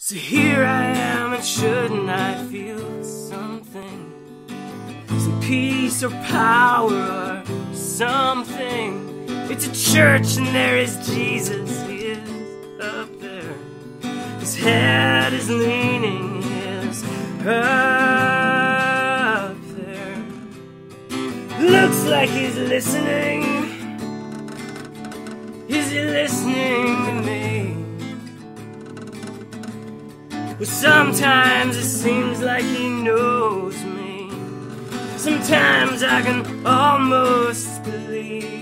So here I am, and shouldn't I feel something? Some peace or power or something. It's a church and there is Jesus, he is up there. His head is leaning, he is up there. Looks like he's listening. Is he listening to me? Well, sometimes it seems like he knows me. Sometimes I can almost believe